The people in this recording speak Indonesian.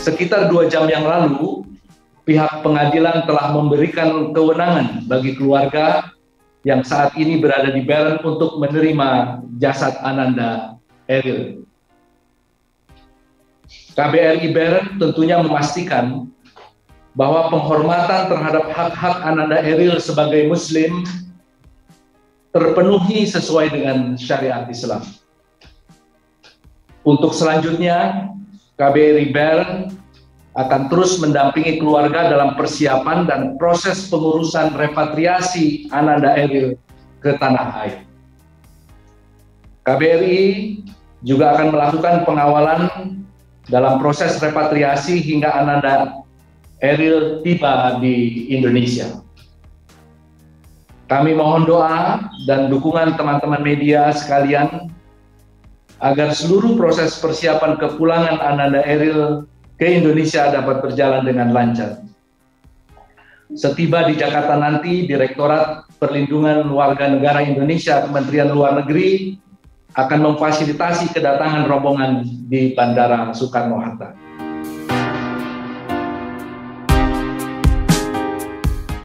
Sekitar 2 jam yang lalu, pihak pengadilan telah memberikan kewenangan bagi keluarga yang saat ini berada di Bern untuk menerima jasad Ananda Eril. KBRI Bern tentunya memastikan bahwa penghormatan terhadap hak-hak Ananda Eril sebagai Muslim terpenuhi sesuai dengan syariat Islam. Untuk selanjutnya, KBRI Bern akan terus mendampingi keluarga dalam persiapan dan proses pengurusan repatriasi Ananda Eril ke tanah air. KBRI juga akan melakukan pengawalan dalam proses repatriasi hingga Ananda Eril tiba di Indonesia. Kami mohon doa dan dukungan teman-teman media sekalian agar seluruh proses persiapan kepulangan Ananda Eril ke Indonesia dapat berjalan dengan lancar. Setiba di Jakarta nanti, Direktorat Perlindungan Warga Negara Indonesia Kementerian Luar Negeri akan memfasilitasi kedatangan rombongan di Bandara Soekarno-Hatta.